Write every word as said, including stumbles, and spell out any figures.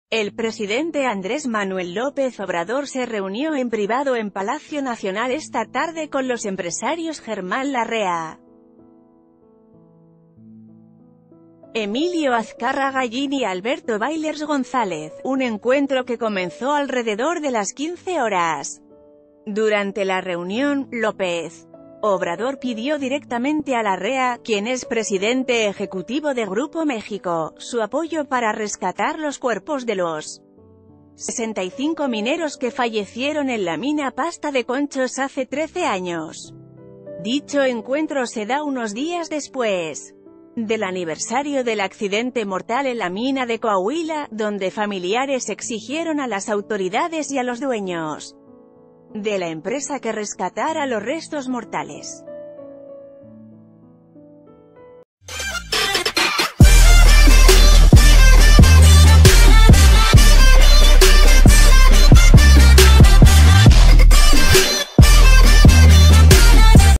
El presidente Andrés Manuel López Obrador se reunió en privado en Palacio Nacional esta tarde con los empresarios Germán Larrea, Emilio Azcárraga Gil y Alberto Bailers González, un encuentro que comenzó alrededor de las quince horas. Durante la reunión, López Obrador pidió directamente a Larrea, quien es presidente ejecutivo de Grupo México, su apoyo para rescatar los cuerpos de los sesenta y cinco mineros que fallecieron en la mina Pasta de Conchos hace trece años. Dicho encuentro se da unos días después del aniversario del accidente mortal en la mina de Coahuila, donde familiares exigieron a las autoridades y a los dueños de la empresa que rescatara los restos mortales.